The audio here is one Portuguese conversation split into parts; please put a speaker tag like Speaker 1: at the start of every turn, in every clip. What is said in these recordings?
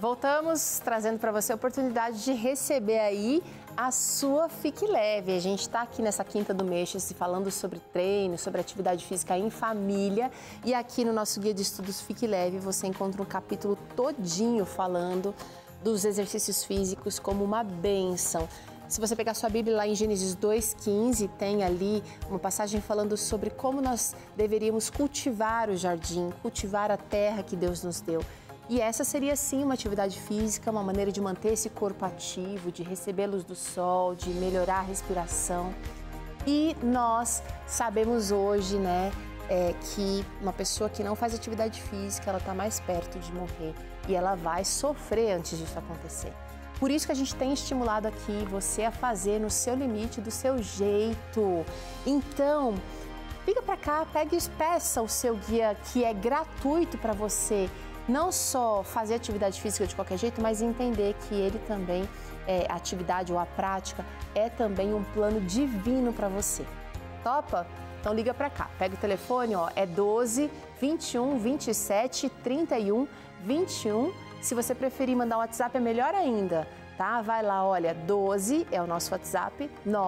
Speaker 1: Voltamos trazendo para você a oportunidade de receber aí a sua Fique Leve. A gente está aqui nessa quinta do mês falando sobre treino, sobre atividade física em família. E aqui no nosso guia de estudos Fique Leve você encontra um capítulo todinho falando dos exercícios físicos como uma bênção. Se você pegar sua Bíblia lá em Gênesis 2:15, tem ali uma passagem falando sobre como nós deveríamos cultivar o jardim, cultivar a terra que Deus nos deu. E essa seria sim uma atividade física, uma maneira de manter esse corpo ativo, de receber a luz do sol, de melhorar a respiração. E nós sabemos hoje, que uma pessoa que não faz atividade física, ela está mais perto de morrer e ela vai sofrer antes disso acontecer. Por isso que a gente tem estimulado aqui você a fazer no seu limite, do seu jeito. Então, liga para cá, peça o seu guia que é gratuito para você. Não só fazer atividade física de qualquer jeito, mas entender que ele também, a atividade ou a prática, é também um plano divino para você. Topa? Então liga para cá, pega o telefone, é 12 21 27 31 21. Se você preferir mandar um WhatsApp é melhor ainda, tá? Vai lá, olha, 12 é o nosso WhatsApp,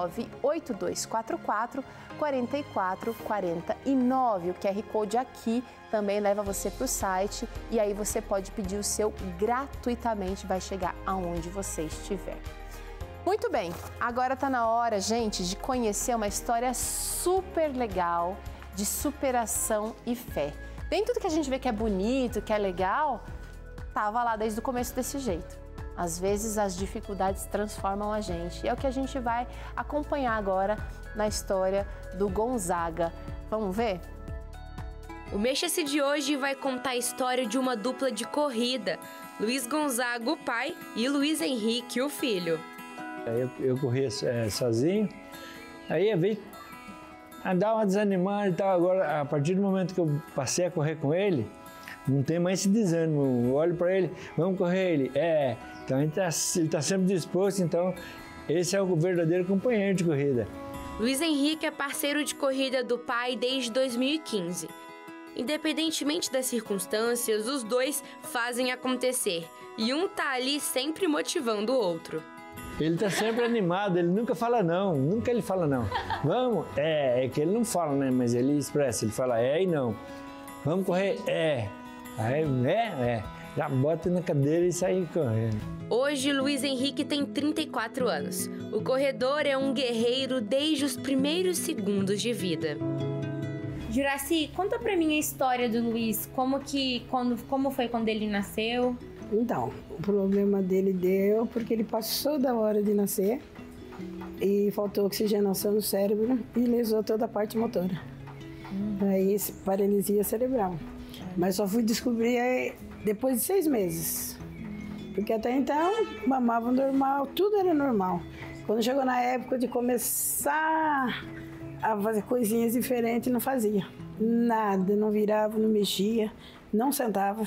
Speaker 1: 98244 4449. O QR Code aqui também leva você para o site e aí você pode pedir o seu gratuitamente, vai chegar aonde você estiver. Muito bem, agora está na hora, gente, de conhecer uma história super legal de superação e fé. Nem tudo que a gente vê que é bonito, que é legal, estava lá desde o começo desse jeito. Às vezes as dificuldades transformam a gente. E é o que a gente vai acompanhar agora na história do Gonzaga. Vamos ver?
Speaker 2: O Mexa-se de hoje vai contar a história de uma dupla de corrida, Luiz Gonzaga, o pai, e Luiz Henrique, o filho.
Speaker 3: Eu corria sozinho, aí ia ver, andava uma desanimada e tal. Agora, a partir do momento que eu passei a correr com ele, não tem mais esse desânimo. Eu olho para ele, vamos correr, ele. Então ele tá sempre disposto, então esse é o verdadeiro companheiro de corrida.
Speaker 2: Luiz Henrique é parceiro de corrida do pai desde 2015. Independentemente das circunstâncias, os dois fazem acontecer. E um tá ali sempre motivando o outro.
Speaker 3: Ele tá sempre animado, ele nunca fala não, nunca ele fala não. Vamos? É que ele não fala, né? Mas ele expressa, ele fala e não. Vamos correr? Aí, já bota na cadeira e sai correndo.
Speaker 2: Hoje, Luiz Henrique tem 34 anos. O corredor é um guerreiro desde os primeiros segundos de vida.
Speaker 4: Juraci, conta pra mim a história do Luiz. Como foi quando ele nasceu?
Speaker 5: Então, o problema dele deu porque ele passou da hora de nascer e faltou oxigenação no cérebro e lesou toda a parte motora. Aí, paralisia cerebral. Mas só fui descobrir depois de 6 meses. Porque até então, mamava normal, tudo era normal. Quando chegou na época de começar a fazer coisinhas diferentes, não fazia. Nada, não virava, não mexia, não sentava.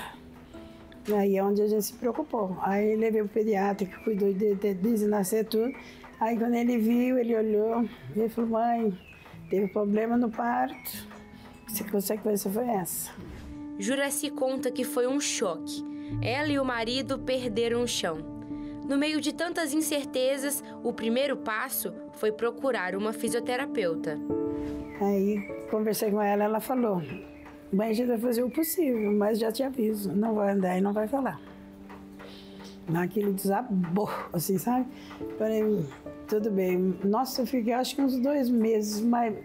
Speaker 5: Aí é onde a gente se preocupou. Aí levei o pediatra que cuidou de nascer tudo. Aí quando ele viu, ele olhou, ele falou, mãe, teve problema no parto. A consequência foi essa.
Speaker 2: Juraci conta que foi um choque. Ela e o marido perderam o chão. No meio de tantas incertezas, o primeiro passo foi procurar uma fisioterapeuta.
Speaker 5: Aí conversei com ela, ela falou, mãe, a gente vai fazer o possível, mas já te aviso, não vai andar e não vai falar. Aquilo desabou, assim, sabe? Falei, tudo bem. Nossa, eu fiquei acho que uns 2 meses, mas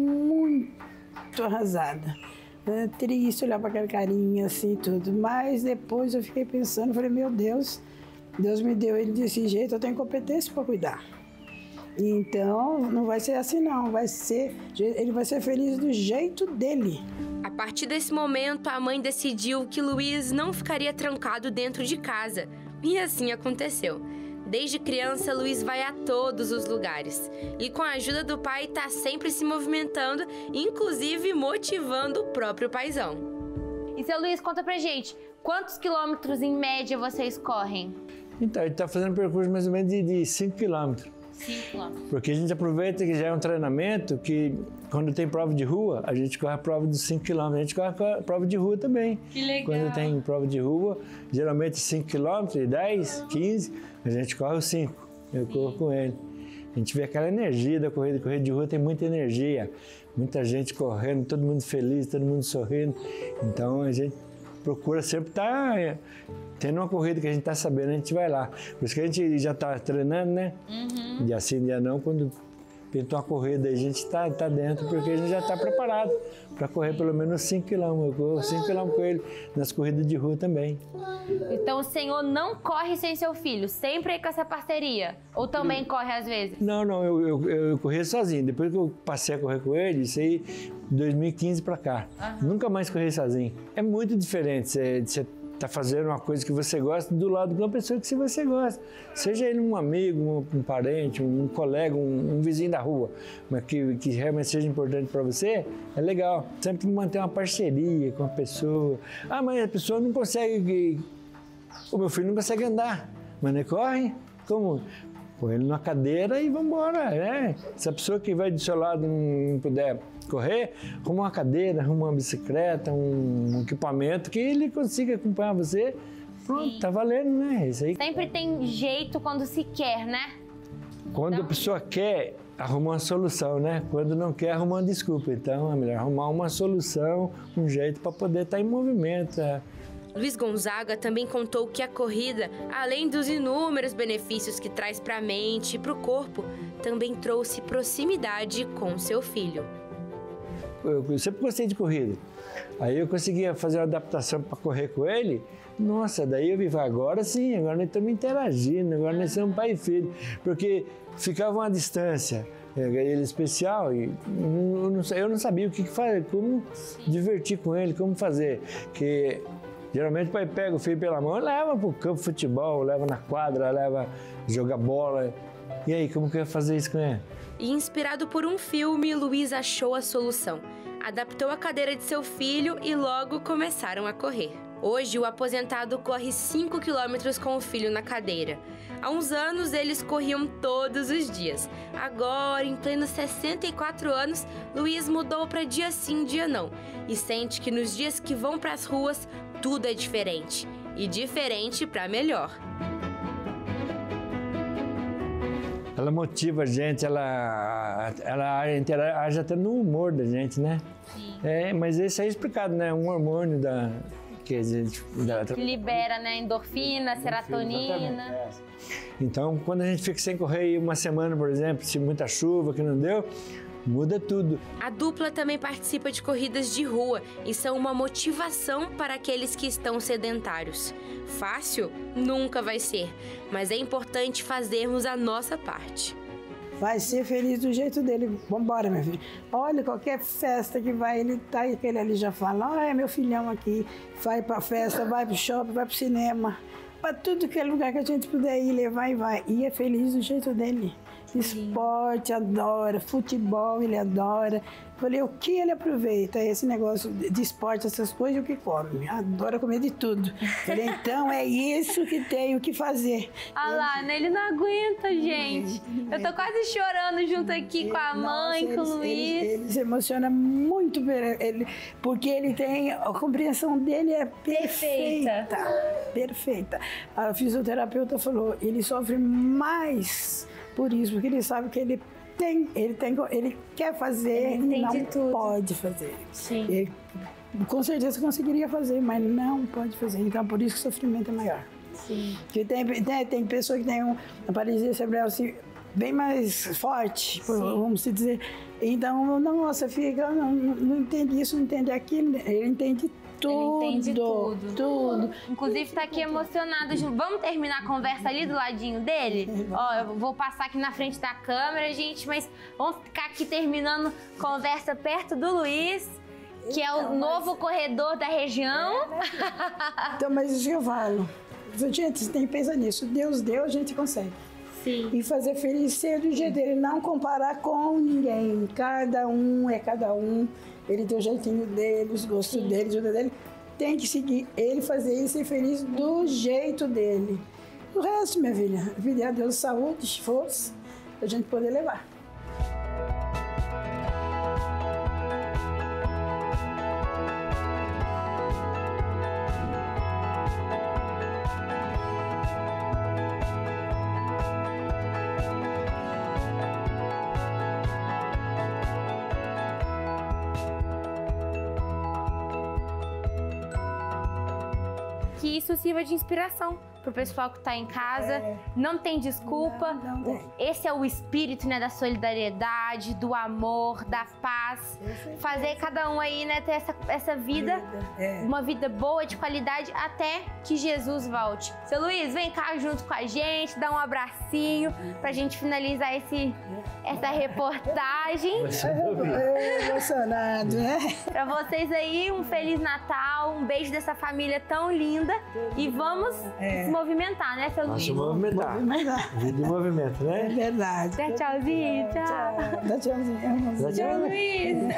Speaker 5: muito arrasada. Triste olhar para aquela carinha assim tudo, mas depois eu fiquei pensando, falei, meu Deus, Deus me deu ele desse jeito, eu tenho competência para cuidar. Então não vai ser assim não, ele vai ser feliz do jeito dele.
Speaker 2: A partir desse momento, a mãe decidiu que Luiz não ficaria trancado dentro de casa, e assim aconteceu. Desde criança, Luiz vai a todos os lugares. E com a ajuda do pai, está sempre se movimentando, inclusive motivando o próprio paizão.
Speaker 4: E seu Luiz, conta pra gente, quantos quilômetros em média vocês correm?
Speaker 3: Então, ele está fazendo um percurso mais ou menos de 5 quilômetros.
Speaker 4: 5 quilômetros.
Speaker 3: Porque a gente aproveita que já é um treinamento que, quando tem prova de rua, a gente corre a prova dos 5 km. A gente corre a prova de rua também.
Speaker 4: Que legal.
Speaker 3: Quando tem prova de rua, geralmente 5 km, 10, 15, a gente corre os 5. Eu corro com ele. A gente vê aquela energia da corrida. Corrida de rua tem muita energia. Muita gente correndo, todo mundo feliz, todo mundo sorrindo. Então a gente procura sempre estar tendo uma corrida que a gente está sabendo, a gente vai lá. Por isso que a gente já está treinando, né? Dia sim, dia não, quando pintou uma corrida, a gente está dentro, porque a gente já está preparado para correr pelo menos 5 km. Eu corro 5 km com ele nas corridas de rua também.
Speaker 4: Então o senhor não corre sem seu filho, sempre com essa parceria? Ou também corre às vezes?
Speaker 3: Não, eu corri sozinho. Depois que eu passei a correr com ele, isso aí, 2015 para cá. Nunca mais corri sozinho. É muito diferente você tá fazendo uma coisa que você gosta do lado de uma pessoa que você gosta. Seja ele um amigo, um parente, um colega, um vizinho da rua, mas que realmente seja importante para você, é legal. Sempre manter uma parceria com a pessoa. Ah, mas a pessoa não consegue... O meu filho não consegue andar, mas ele corre. Como? Põe ele numa cadeira e vamos embora, né? Se a pessoa que vai do seu lado não puder correr, arruma uma cadeira, arruma uma bicicleta, um equipamento que ele consiga acompanhar você. Pronto, tá valendo, né? Isso aí.
Speaker 4: Sempre tem jeito quando se quer, né?
Speaker 3: Quando a pessoa quer, arruma uma solução, né? Quando não quer, arruma uma desculpa. Então é melhor arrumar uma solução, um jeito para poder estar em movimento.
Speaker 2: Luiz Gonzaga também contou que a corrida, além dos inúmeros benefícios que traz para a mente e para o corpo, também trouxe proximidade com seu filho.
Speaker 3: Eu sempre gostei de corrida. Aí eu conseguia fazer uma adaptação para correr com ele. Nossa, daí eu vi, agora sim, agora nós estamos interagindo, agora nós somos pai e filho. Porque ficava uma distância, ele especial, e eu não sabia o que fazer, como divertir com ele, como fazer. Que geralmente o pai pega o filho pela mão e leva para o campo de futebol, leva na quadra, leva jogar bola. E aí, como que eu ia fazer isso com ele?
Speaker 2: E inspirado por um filme, Luiz achou a solução. Adaptou a cadeira de seu filho e logo começaram a correr. Hoje, o aposentado corre 5 quilômetros com o filho na cadeira. Há uns anos, eles corriam todos os dias. Agora, em plenos 64 anos, Luiz mudou para dia sim, dia não. E sente que nos dias que vão para as ruas, tudo é diferente. E diferente para melhor.
Speaker 3: Ela motiva a gente, ela interage até no humor da gente, né?
Speaker 4: Sim.
Speaker 3: Mas isso aí é explicado, né? Um hormônio que a gente...
Speaker 4: Que libera, né? Endorfina, serotonina.
Speaker 3: Então, quando a gente fica sem correr uma semana, por exemplo, se muita chuva, que não deu, muda tudo.
Speaker 2: A dupla também participa de corridas de rua e são uma motivação para aqueles que estão sedentários. Fácil? Nunca vai ser, mas é importante fazermos a nossa parte.
Speaker 5: Vai ser feliz do jeito dele. Vambora, minha filha. Olha, qualquer festa que vai, ele tá aí, aquele ali já fala, é meu filhão aqui, vai pra festa, vai pro shopping, vai pro cinema, pra tudo que é lugar que a gente puder ir, levar e vai. E é feliz do jeito dele. Esporte, adora, futebol, ele adora. Falei, o que ele aproveita? Esse negócio de esporte, essas coisas, o que come? Adora comer de tudo. Falei, então é isso que tenho que fazer.
Speaker 4: Ah lá, né? Ele não aguenta, gente. Eu tô quase chorando junto aqui com a mãe, com o Luiz.
Speaker 5: Ele se emociona muito, porque ele tem, a compreensão dele é perfeita. Perfeita. A fisioterapeuta falou, ele sofre mais por isso, porque ele sabe que ele quer fazer e não pode fazer.
Speaker 4: Sim.
Speaker 5: Ele, com certeza conseguiria fazer, mas não pode fazer. Então, por isso que o sofrimento é maior.
Speaker 4: Sim.
Speaker 5: Porque tem pessoa que tem uma paralisia cerebral assim, bem mais forte, vamos dizer. Então, nossa, fica, não entende isso, não entende aquilo, ele entende tudo.
Speaker 4: Ele entende tudo. Inclusive, tá aqui emocionado. Vamos terminar a conversa ali do ladinho dele? Ó, eu vou passar aqui na frente da câmera, gente, mas vamos ficar aqui terminando conversa perto do Luiz, que é o novo corredor da região.
Speaker 5: Então, mas isso que eu falo. Gente, você tem que pensar nisso. Deus deu, a gente consegue.
Speaker 4: Sim.
Speaker 5: E fazer feliz ser do jeito dele, não comparar com ninguém. Cada um é cada um. Ele tem o jeitinho dele, os gostos dele, o jeito dele. Tem que seguir ele, fazer isso e ser feliz do jeito dele. O resto, minha filha, pedir a Deus saúde, força para a gente poder levar.
Speaker 4: Que isso sirva de inspiração pro pessoal que tá em casa. Não tem desculpa.
Speaker 5: Não tem.
Speaker 4: Esse é o espírito, né, da solidariedade, do amor, da paz. Fazer cada um aí, né, ter essa vida, uma vida boa, de qualidade, até que Jesus volte. Seu Luiz, vem cá junto com a gente, dá um abracinho pra gente finalizar essa reportagem.
Speaker 5: Emocionado, né?
Speaker 4: Pra vocês aí, um Feliz Natal, um beijo dessa família tão linda. E vamos se movimentar, né, seu Luiz?
Speaker 3: Vamos se movimentar. Vida em movimento, né?
Speaker 5: É verdade.
Speaker 4: Dá tchauzinho, tchau.
Speaker 5: Dá tchauzinho.
Speaker 3: Dá tchau,
Speaker 4: Luiz.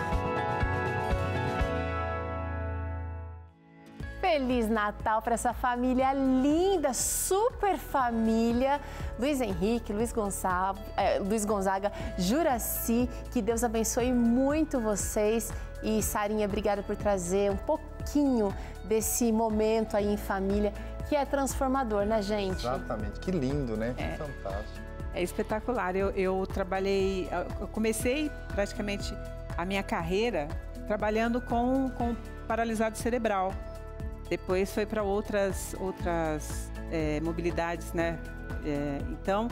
Speaker 1: Feliz Natal para essa família linda, super família. Luiz Henrique, Luiz Gonzaga, Juraci, que Deus abençoe muito vocês. E Sarinha, obrigada por trazer um pouquinho desse momento aí em família, que é transformador, né, gente?
Speaker 6: Exatamente, que lindo, né? Que fantástico.
Speaker 7: É espetacular. Eu comecei praticamente a minha carreira trabalhando com paralisado cerebral. Depois foi para outras mobilidades, né? Então,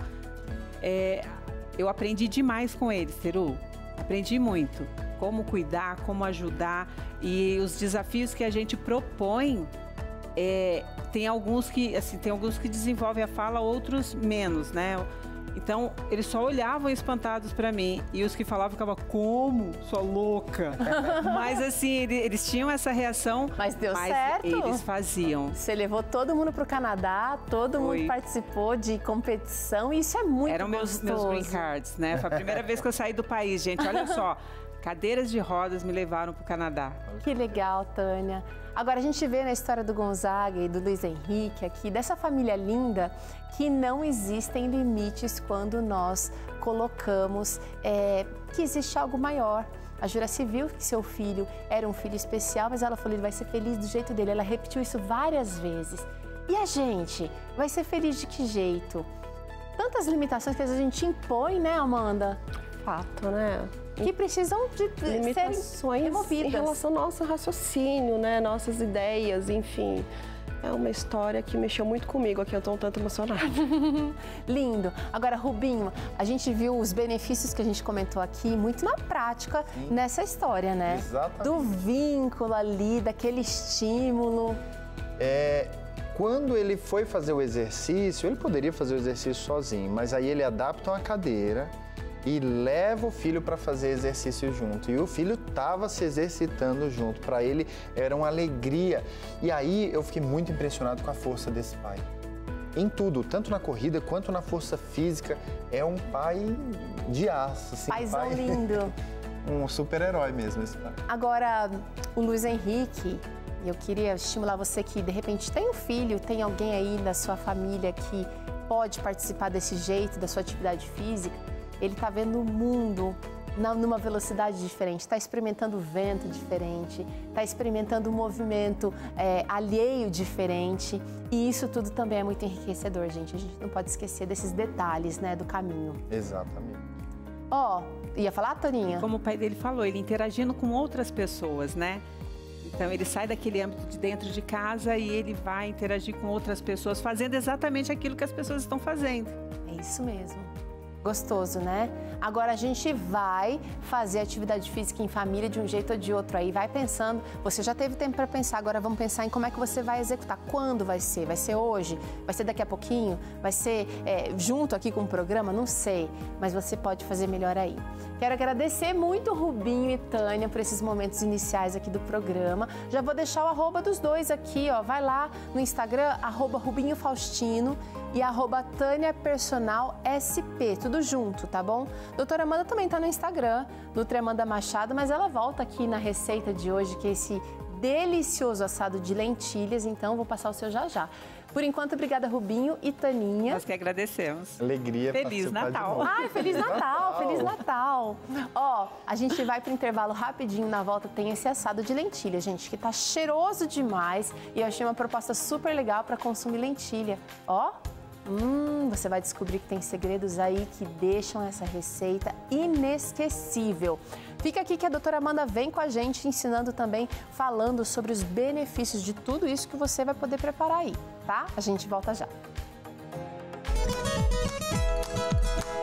Speaker 7: eu aprendi demais com eles, Ceru. Aprendi muito. Como cuidar, como ajudar. E os desafios que a gente propõe, tem alguns que desenvolvem a fala, outros menos, né? Então, eles só olhavam espantados para mim. E os que falavam ficavam, como? Sua louca! Mas assim, eles tinham essa reação.
Speaker 1: Mas deu certo.
Speaker 7: Eles faziam.
Speaker 1: Você levou todo mundo para o Canadá, todo mundo participou de competição. E isso é muito
Speaker 7: Eram meus green cards, né? Foi a primeira vez que eu saí do país, gente. Olha só, cadeiras de rodas me levaram para o Canadá.
Speaker 1: Que legal, Tânia. Agora, a gente vê na história do Gonzaga e do Luiz Henrique aqui, dessa família linda, que não existem limites quando nós colocamos que existe algo maior. A Juraci viu que seu filho era um filho especial, mas ela falou, ele vai ser feliz do jeito dele. Ela repetiu isso várias vezes. E a gente vai ser feliz de que jeito? Tantas limitações que às vezes a gente impõe, né, Amanda?
Speaker 8: Fato, né?
Speaker 1: Que precisam de
Speaker 8: limitações
Speaker 1: serem removidas.
Speaker 8: em relação ao nosso raciocínio, né? Nossas ideias, enfim. É uma história que mexeu muito comigo aqui, eu tô um tanto emocionada.
Speaker 1: Lindo. Agora, Rubinho, a gente viu os benefícios que a gente comentou aqui muito na prática nessa história, né?
Speaker 6: Exatamente.
Speaker 1: Do vínculo ali, daquele estímulo.
Speaker 6: Quando ele foi fazer o exercício, ele poderia fazer o exercício sozinho, mas aí ele adapta uma cadeira e leva o filho para fazer exercício junto. E o filho estava se exercitando junto. Para ele era uma alegria. E aí eu fiquei muito impressionado com a força desse pai. Em tudo, tanto na corrida quanto na força física. É um pai de aço. Assim,
Speaker 1: Paizão lindo.
Speaker 6: Um super-herói mesmo esse pai.
Speaker 1: Agora, o Luiz Henrique, eu queria estimular você que de repente tem um filho, tem alguém aí da sua família que pode participar desse jeito, da sua atividade física. Ele está vendo o mundo numa velocidade diferente, está experimentando vento diferente, está experimentando um movimento alheio diferente. E isso tudo também é muito enriquecedor, gente. A gente não pode esquecer desses detalhes, né, do caminho.
Speaker 6: Exatamente.
Speaker 1: Ia falar, Toninha?
Speaker 7: Como o pai dele falou, ele interagindo com outras pessoas, né? Então, ele sai daquele âmbito de dentro de casa e ele vai interagir com outras pessoas, fazendo exatamente aquilo que as pessoas estão fazendo.
Speaker 1: É isso mesmo. Gostoso, né? Agora a gente vai fazer atividade física em família de um jeito ou de outro aí. Vai pensando, você já teve tempo para pensar, agora vamos pensar em como é que você vai executar. Quando vai ser? Vai ser hoje? Vai ser daqui a pouquinho? Vai ser junto aqui com o programa? Não sei, mas você pode fazer melhor aí. Quero agradecer muito Rubinho e Tânia por esses momentos iniciais aqui do programa. Já vou deixar o arroba dos dois aqui, ó. Vai lá no Instagram, @Rubinho Faustino e @Tânia Personal SP, tudo junto, tá bom? Doutora Amanda também tá no Instagram, Nutri Amanda Machado, mas ela volta aqui na receita de hoje, que é esse delicioso assado de lentilhas, então vou passar o seu já já. Por enquanto, obrigada, Rubinho e Taninha.
Speaker 7: Nós que agradecemos.
Speaker 6: Alegria.
Speaker 7: Feliz Natal.
Speaker 1: Ai, Feliz Natal, Feliz Natal. Ó, a gente vai pro intervalo rapidinho, na volta tem esse assado de lentilha, gente, que tá cheiroso demais e eu achei uma proposta super legal para consumir lentilha. Ó, você vai descobrir que tem segredos aí que deixam essa receita inesquecível. Fica aqui que a doutora Amanda vem com a gente ensinando também, falando sobre os benefícios de tudo isso que você vai poder preparar aí, tá? A gente volta já.